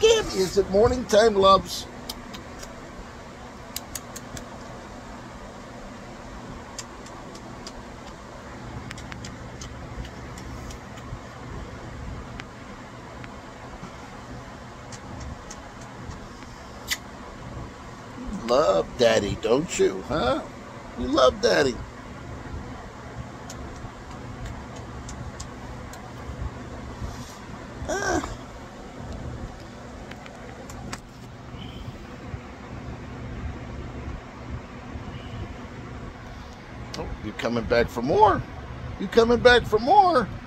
Gabby, is it morning time, loves? Love Daddy, don't you, huh? You love Daddy. Ah. Oh, you coming back for more? You coming back for more?